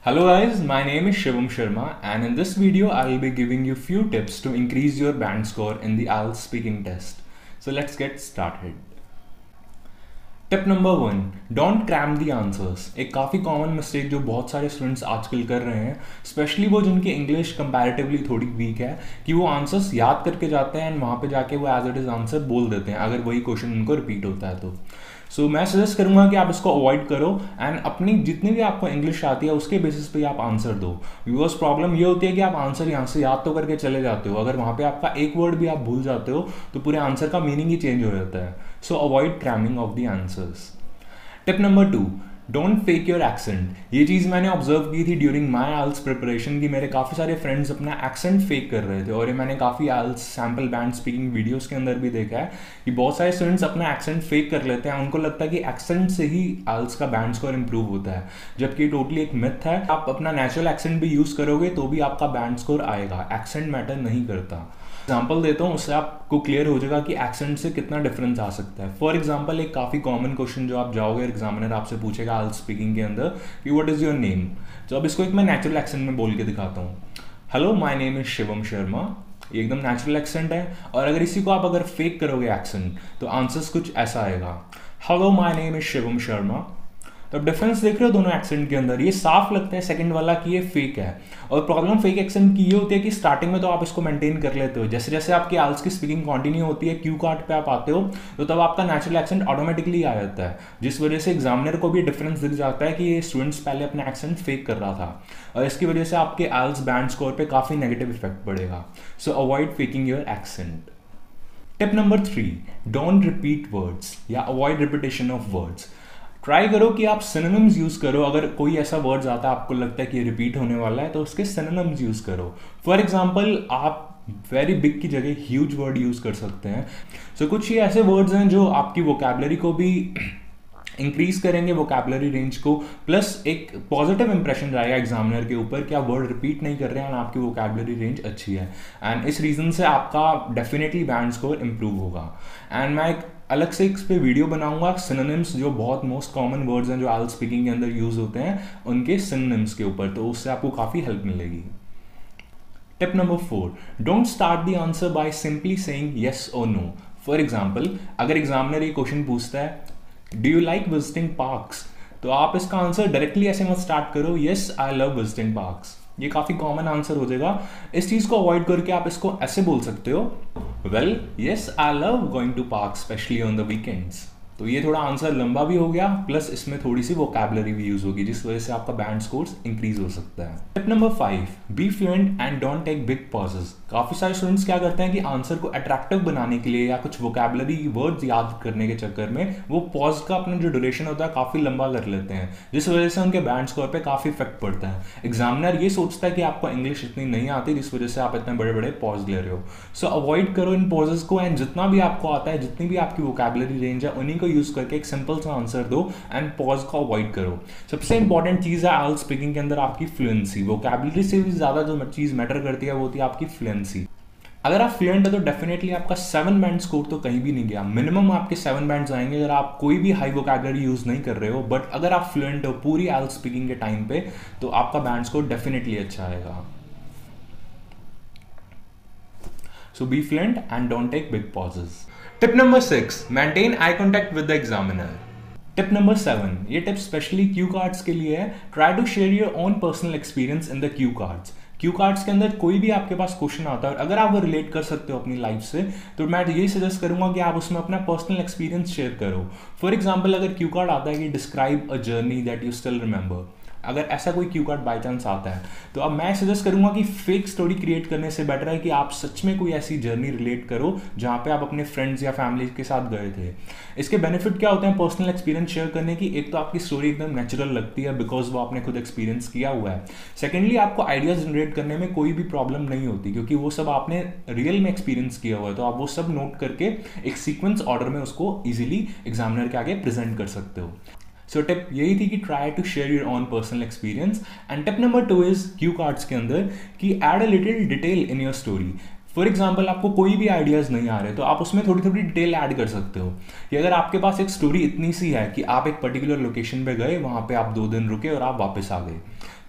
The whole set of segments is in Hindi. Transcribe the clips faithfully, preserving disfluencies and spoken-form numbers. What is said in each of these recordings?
Hello guys, my name is Shivam Sharma and in this video I will be giving you few tips to increase your band score in the I E L T S speaking test. So let's get started. Tip number one, don't cram the answers. एक काफ़ी कॉमन मिस्टेक जो बहुत सारे स्टूडेंट्स आजकल कर रहे हैं, स्पेशली वो जिनकी इंग्लिश कंपैरेटिवली थोड़ी वीक है, कि वो आंसर्स याद करके जाते हैं एंड वहाँ पे जाके वो एज इट इज़ आंसर बोल देते हैं अगर वही क्वेश्चन उनको रिपीट होता है तो। सो so, मैं सजेस्ट करूंगा कि आप इसको अवॉइड करो एंड अपनी जितनी भी आपको इंग्लिश आती है उसके बेसिस पे आप आंसर दो। बिकॉज प्रॉब्लम ये होती है कि आप आंसर यहाँ से याद तो करके चले जाते हो, अगर वहाँ पे आपका एक वर्ड भी आप भूल जाते हो तो पूरे आंसर का मीनिंग ही चेंज हो जाता है। So avoid cramming of the answers. Tip number two, don't fake your accent. ये चीज़ मैंने ऑब्जर्व की थी during my I E L T S preparation की मेरे काफ़ी सारे फ्रेंड्स अपना एक्सेंट फेक कर रहे थे, और ये मैंने काफ़ी I E L T S sample band speaking videos के अंदर भी देखा है कि बहुत सारे स्टूडेंट्स अपना एक्सेंट फेक कर लेते हैं। उनको लगता है कि एक्सेंट से ही I E L T S का बैंड स्कोर इंप्रूव होता है, जबकि टोटली एक मिथ है। आप अपना नेचुरल एक्सेंट भी यूज़ करोगे तो भी आपका बैंड स्कोर आएगा, एक्सेंट मैटर नहीं करता। एग्जाम्पल देता हूँ, उससे आपको क्लियर हो जाएगा कि एक्सेंट से कितना डिफरेंस आ सकता है। फॉर एग्जाम्पल, एक काफ़ी कॉमन क्वेश्चन जो आप जाओगे एग्जामिनर आपसे पूछेगा I E L T S speaking के अंदर कि व्हाट इज़ योर नेम। तो अब इसको एक मैं नेचुरल एक्सेंट में बोल के दिखाता हूँ, hello my name is Shivam Sharma. ये एकदम नेचुरल एक्सेंट है, और अगर इसी को आप अगर फेक करोगे एक्सेंट तो आंसर्स कुछ ऐसा आएगा, hello my name is Shivam Sharma. तो डिफरेंस देख रहे हो दोनों एक्सेंट के अंदर, ये साफ लगता है सेकंड वाला कि ये फेक है। और प्रॉब्लम फेक एक्सेंट की ये होती है कि स्टार्टिंग में तो आप इसको मेंटेन कर लेते हो, जैसे जैसे आपकी I E L T S की स्पीकिंग कंटिन्यू होती है, क्यू कार्ड पे आप आते हो तो तब आपका नेचुरल एक्सेंट ऑटोमेटिकली आ जाता है, जिस वजह से एग्जामिनर को भी डिफरेंस दिख जाता है कि ये स्टूडेंट्स पहले अपना एक्सेंट फेक कर रहा था, और इसकी वजह से आपके I E L T S band score पे काफ़ी नेगेटिव इफेक्ट पड़ेगा। So avoid faking your accent. Tip number three, don't repeat words या avoid repetition of words. Try करो कि आप सिनोनिम्स यूज करो। अगर कोई ऐसा वर्ड्स आता है आपको लगता है कि रिपीट होने वाला है तो उसके सिनोनिम्स यूज करो। फॉर एग्जांपल, आप वेरी बिग की जगह ह्यूज वर्ड यूज कर सकते हैं। सो so, कुछ ही ऐसे वर्ड्स हैं जो आपकी वोकैबुलरी को भी इंक्रीज करेंगे, वोकैबुलरी रेंज को, प्लस एक पॉजिटिव इंप्रेशन जाएगा एग्जामिनर के ऊपर कि आप वर्ड रिपीट नहीं कर रहे हैं और आपकी वोकैबुलरी रेंज अच्छी है, एंड इस रीजन से आपका डेफिनेटली बैंड स्कोर इंप्रूव होगा। एंड मैं एक अलग से इस पे वीडियो बनाऊंगा सिनोनिम्स, जो बहुत मोस्ट कॉमन वर्ड्स हैं जो I E L T S speaking के अंदर यूज होते हैं, उनके सिनोनिम्स के ऊपर, तो उससे आपको काफ़ी हेल्प मिलेगी। Tip number four, don't start the answer by simply saying yes और नो। फॉर एग्जाम्पल, अगर एग्जामिनर ये क्वेश्चन पूछता है do you like visiting parks, तो आप इसका आंसर डायरेक्टली ऐसे मत स्टार्ट करो yes I love visiting parks. ये काफ़ी कॉमन आंसर हो जाएगा। इस चीज़ को अवॉइड करके आप इसको ऐसे बोल सकते हो, well yes I love going to park specially on the weekends. तो ये थोड़ा आंसर लंबा भी हो गया, प्लस इसमें थोड़ी सी वोकैबुलरी भी यूज होगी, जिस वजह से आपका बैंड स्कोर्स इंक्रीज हो सकता है। Tip number five, be fluent and don't take big pauses. काफ़ी सारे स्टूडेंट्स क्या करते हैं कि आंसर को अट्रैक्टिव बनाने के लिए या कुछ वोकैबुलरी वर्ड्स याद करने के चक्कर में वो पॉज का अपना जो ड्यूरेशन होता है काफ़ी लंबा कर लेते हैं, जिस वजह से उनके बैंड स्कोर पे काफ़ी इफेक्ट पड़ता है। एग्जामिनर ये सोचता है कि आपको इंग्लिश इतनी नहीं आती, जिस वजह से आप इतने बड़े बड़े पॉज ले रहे हो। सो अवॉइड करो इन पॉजेस को, एंड जितना भी आपको आता है, जितनी भी आपकी वोकैबुलरी रेंज है, उन्हीं को यूज करके एक सिंपल सा आंसर दो एंड पॉज को अवॉइड करो। सबसे इंपॉर्टेंट चीज है I E L T S speaking के अंदर आपकी फ्लुएंसी। वोकैबुलरी से भी ज्यादा जो चीज मैटर करती है वो होती है आपकी फ्लुएंसी। अगर आप फ्लुएंट है तो डेफिनेटली आपका सेवन बैंड स्कोर तो कहीं भी नहीं गया, मिनिमम आपके सेवन बैंड्स आएंगे अगर आप कोई भी हाई वोकैबुलरी यूज नहीं कर रहे हो। बट अगर आप फ्लुएंट हो पूरी I E L T S speaking के टाइम पे तो आपका बैंड स्कोर डेफिनेटली अच्छा आएगा। So be fluent and don't take big pauses. Tip number six, maintain eye contact with the examiner. Tip number seven, ये टिप स्पेशली क्यू कार्ड्स के लिए है। Try to share your own personal experience in the cue cards. Cue cards के अंदर कोई भी आपके पास क्वेश्चन आता है और अगर आप वो रिलेट कर सकते हो अपनी लाइफ से, तो मैं यही सजेस्ट करूंगा कि आप उसमें अपना पर्सनल एक्सपीरियंस शेयर करो। फॉर एग्जाम्पल, अगर क्यू कार्ड आता है कि describe a journey that you still remember, अगर ऐसा कोई क्यू कार्ड बाई चांस आता है तो अब मैं सजेस्ट करूंगा कि फेक स्टोरी क्रिएट करने से बेटर है कि आप सच में कोई ऐसी जर्नी रिलेट करो जहां पे आप अपने फ्रेंड्स या फैमिली के साथ गए थे। इसके बेनिफिट क्या होते हैं पर्सनल एक्सपीरियंस शेयर करने की? एक तो आपकी स्टोरी एकदम नेचुरल लगती है बिकॉज वो आपने खुद एक्सपीरियंस किया हुआ है। सेकेंडली, आपको आइडियाज जनरेट करने में कोई भी प्रॉब्लम नहीं होती क्योंकि वो सब आपने रियल में एक्सपीरियंस किया हुआ है, तो आप वो सब नोट करके एक सीक्वेंस ऑर्डर में उसको ईजिली एग्जामिनर के आगे प्रेजेंट कर सकते हो। सो so, टिप यही थी कि try to share your own personal experience. And tip number two is cue cards के अंदर कि add a little detail in your story. For example, आपको कोई भी आइडियाज नहीं आ रहे तो आप उसमें थोड़ी थोड़ी डिटेल ऐड कर सकते हो कि अगर आपके पास एक स्टोरी इतनी सी है कि आप एक पर्टिकुलर लोकेशन पे गए, वहां पे आप दो दिन रुके और आप वापस आ गए।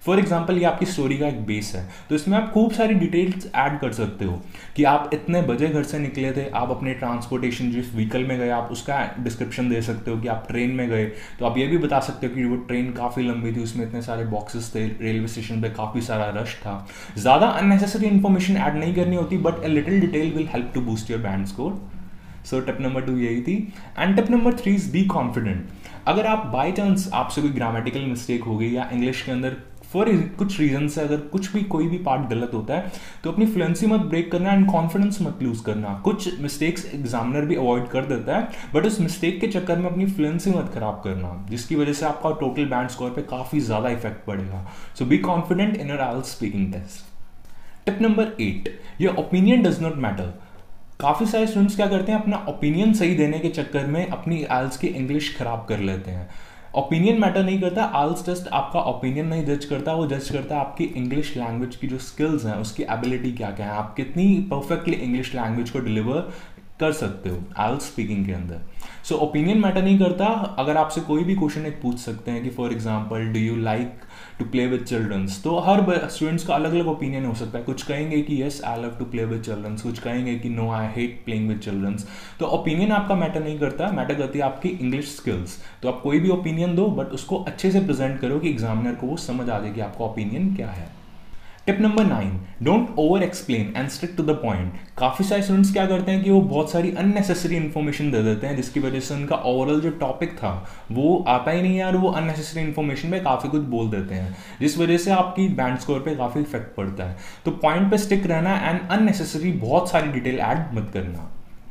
फॉर एग्जाम्पल ये आपकी स्टोरी का एक बेस है, तो इसमें आप खूब सारी डिटेल्स ऐड कर सकते हो कि आप इतने बजे घर से निकले थे, आप अपने ट्रांसपोर्टेशन जिस व्हीकल में गए आप उसका डिस्क्रिप्शन दे सकते हो कि आप ट्रेन में गए, तो आप ये भी बता सकते हो कि वो ट्रेन काफ़ी लंबी थी, उसमें इतने सारे बॉक्सेस थे, रेलवे स्टेशन पे काफ़ी सारा रश था। ज़्यादा अननेसेसरी इन्फॉर्मेशन ऐड नहीं करनी होती, but a little detail will help to boost your band score. So tip number two यही थी। And tip number three is be confident. अगर आप बाई चांस आपसे कोई ग्रामेटिकल मिस्टेक हो गई या इंग्लिश के अंदर फॉर कुछ रीजन से अगर कुछ भी कोई भी पार्ट गलत होता है, तो अपनी फ्लुएंसी मत ब्रेक करना एंड कॉन्फिडेंस मत लूज करना। कुछ मिस्टेक्स एग्जामिनर भी अवॉइड कर देता है, बट उस मिस्टेक के चक्कर में अपनी फ्लुएंसी मत खराब करना, जिसकी वजह से आपका टोटल बैंड स्कोर पे काफी ज्यादा इफेक्ट पड़ेगा। So be confident in your IELTS speaking test. Tip number eight, your opinion does not matter. काफ़ी सारे स्टूडेंट्स क्या करते हैं, अपना ओपिनियन सही देने के चक्कर में अपनी आइल्स की इंग्लिश खराब कर लेते हैं। ओपिनियन मैटर नहीं करता, आइल्स टेस्ट आपका ओपिनियन नहीं जज करता, वो जज करता है आपकी इंग्लिश लैंग्वेज की जो स्किल्स हैं, उसकी एबिलिटी क्या क्या है, आप कितनी परफेक्टली इंग्लिश लैंग्वेज को डिलीवर कर सकते हो आइल्स स्पीकिंग के अंदर। सो ओपिनियन मैटर नहीं करता। अगर आपसे कोई भी क्वेश्चन एक पूछ सकते हैं कि for example do you like to play with childrens, तो हर स्टूडेंट्स का अलग अलग ओपिनियन हो सकता है। कुछ कहेंगे कि yes I love to play with childrens, कुछ कहेंगे कि no I hate playing with childrens. तो ओपिनियन आपका मैटर नहीं करता, मैटर करती है आपकी इंग्लिश स्किल्स। तो आप कोई भी ओपिनियन दो, बट उसको अच्छे से प्रेजेंट करो कि एग्जामिनर को वो समझ आ जाए कि आपका ओपिनियन क्या है। Tip number nine, don't over explain and stick to the point. काफी सारे स्टूडेंट्स क्या करते हैं कि वो बहुत सारी अननेसेसरी इन्फॉर्मेशन दे देते हैं, जिसकी वजह से उनका ओवरऑल जो टॉपिक था वो आता ही नहीं है, और वो अननेसेसरी इन्फॉर्मेशन में काफी कुछ बोल देते हैं, जिस वजह से आपकी बैंड स्कोर पे काफी इफेक्ट पड़ता है। तो पॉइंट पे स्टिक रहना एंड अननेसेसरी बहुत सारी डिटेल ऐड मत करना।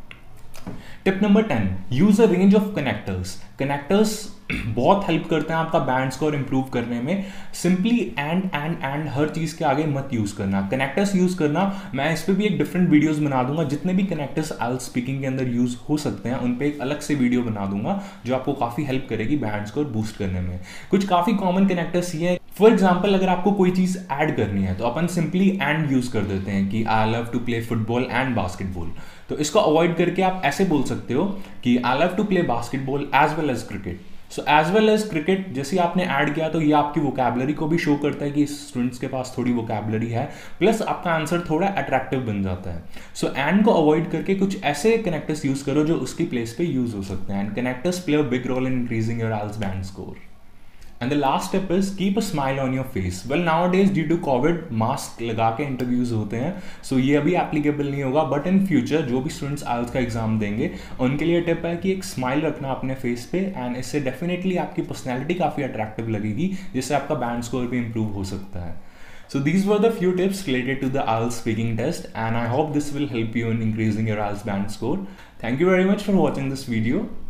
Tip number ten, use a range of connectors. Connectors बहुत हेल्प करते हैं आपका बैंड स्कोर इंप्रूव करने में। सिंपली एंड एंड एंड हर चीज के आगे मत यूज करना, कनेक्टर्स यूज करना। मैं इस पे भी एक डिफरेंट वीडियोस बना दूंगा, जितने भी कनेक्टर्स आइल्स स्पीकिंग के अंदर यूज हो सकते हैं उन पे एक अलग से वीडियो बना दूंगा, जो आपको काफी हेल्प करेगी बैंड स्कोर बूस्ट करने में। कुछ काफी कॉमन कनेक्टर्स ये है, फॉर एग्जाम्पल अगर आपको कोई चीज ऐड करनी है तो अपन सिंपली एंड यूज कर देते हैं कि I love to play football and basketball. तो इसको अवॉइड करके आप ऐसे बोल सकते हो कि I love to play basketball as well as cricket. So as well as cricket जैसे आपने ऐड किया, तो ये आपकी वोकैबुलरी को भी शो करता है कि स्टूडेंट्स के पास थोड़ी वोकैबुलरी है, प्लस आपका आंसर थोड़ा अट्रैक्टिव बन जाता है। सो so, एंड को अवॉइड करके कुछ ऐसे कनेक्टर्स यूज करो जो उसकी प्लेस पे यूज हो सकते हैं। And connectors play a big role in increasing your IELTS band score. And the last step is keep a smile on your face. Well, nowadays due to COVID mask लगा के इंटरव्यूज होते हैं, सो so ये अभी एप्लीकेबल नहीं होगा, बट इन फ्यूचर जो भी स्टूडेंट्स आइल्स का एग्जाम देंगे उनके लिए टिप है कि एक स्माइल रखना अपने फेस पे, एंड इससे डेफिनेटली आपकी पर्सनैलिटी काफ़ी अट्रैक्टिव लगेगी, जिससे आपका बैंड स्कोर भी इंप्रूव हो सकता है। So these were the few tips related to the IELTS speaking test, and I hope this will help you in increasing your IELTS band score. Thank you very much for watching this video.